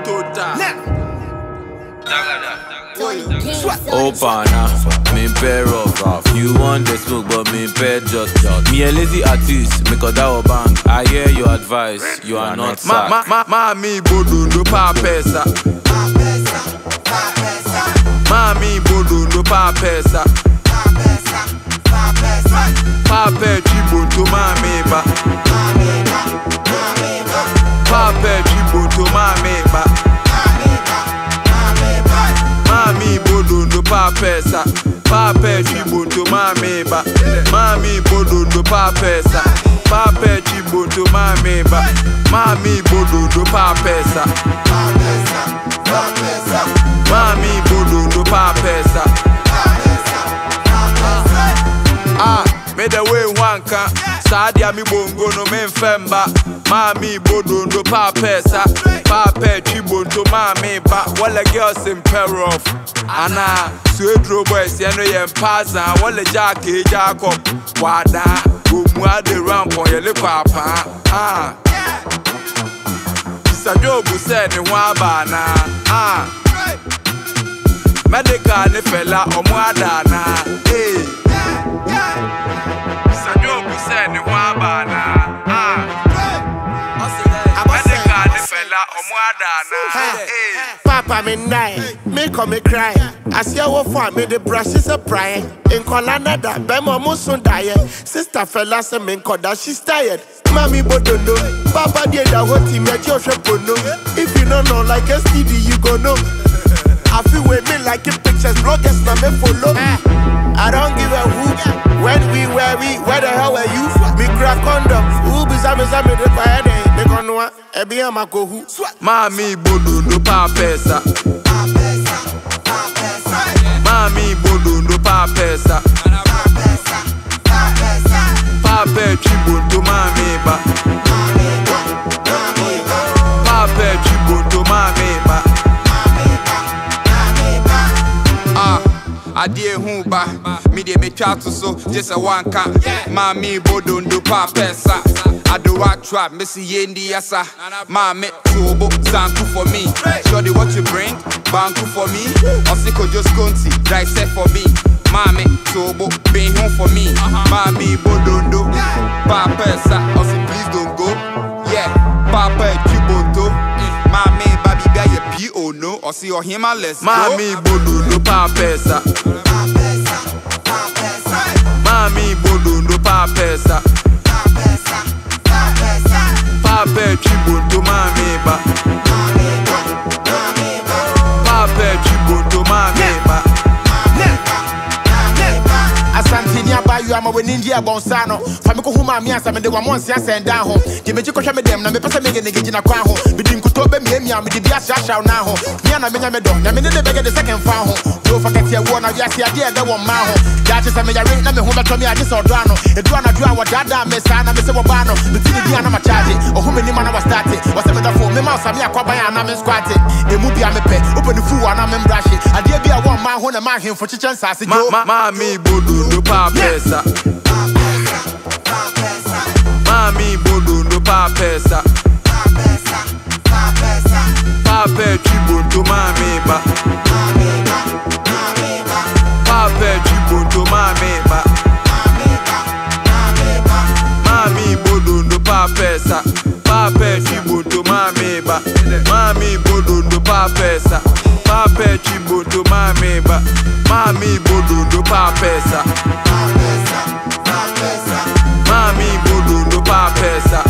Opana, me pair off. You want the smoke, but me pair just. Me a lazy artist, make a dawa bang. I hear your advice, you are not sad. Mami bodu do pa pesa. Mami bodu do pa pesa. Pape chibuto mami ba. Pape chibuto mami ba. Mami bodu do pa pesa. Pape chibuto mami ba. Mami bodu do pa pesa. Pape chibuto mami ba. Mami bodu do pa pesa. Mami bodu do pa pesa. Me the way wanka, Sadia mi bongo no men femba. Mami bodo no pa pesa, pa pe chibonto mami ba. Wale girls in pair off. Ana, suedro boys yano yen paza. Wale jake Jacob, wada. Umwa de ramp on yele papa. Sajobu said ni wabana. Medikal ni fella omwadana. Hey. Papa me nine, me come me cry. I see how far me the brush is a pry. In Colanda, Bema Musun die. Sister fella say me koda, she's tired. Mami bodondo, Papa did that what he met your shapono. If you don't know like STD, you go know. I feel with me like in pictures, bloggers now me follow. I don't give a hoot. When where the hell were you? Me crack condom. Who be some the fire day? They gonna know a be a mako who. Mami bodu do pa pesa. Mami bodu do pa pesa. Pape chibuto mami ba. Pape chibuto mami ba. Adie humba, me de me try to so just a one can. Mami bodo do pa pesa. I do rock trap, missy yendi yasa. Mami tubo zanku for me. Shorty what you bring, banku for me. Osiko just Skonti, dissect for me. Mami tubo be home for me. Mami bodo do pa pesa. Osi please don't go. Yeah, Papa Chiboto. Mami baby guy ye P.O. no. Osi or him let's go. Mami bodo do pa pesa. Mami bodo do pa pesa. Pape chibuto mami ba. Pape chibuto mami ba. Asantini abayu ama we India bonsano. Famiko huma mi asa me de wa monsi asa nda ho. De meji ko hwe me dem na me pese me ge ngeji na kwa ho. Bidi nkuto be mi me de bia sha na ho. Mi na me nya me do. Na me ne de bege de second fa ho. Do fa kete wo na bia se ade e de wo ma ho. Ja che se me yare na me ho beto mi ade so do ano. E do ana do a dada me sa na me se wo ba no. Me tini bia na ma charge. O hu me ni ma na wa start it. O se me da fo me ma sa me akwa ya na me squat it. E mu bia me pe. Open fu ana me brush it. Ade bia wo ma ho na ma hwefo chichen sase jo. Mami bodu do pa pesa. Mami bodu do pa pesa. Pape chibuto mami ba. Pape chibuto mami ba. Mami bodu do pa pesa. Pape chibuto mami ba. Mami bodu do pa pesa. Pape chibuto mami ba. Mami bodu do pa pesa. Mami bodu do pa pesa.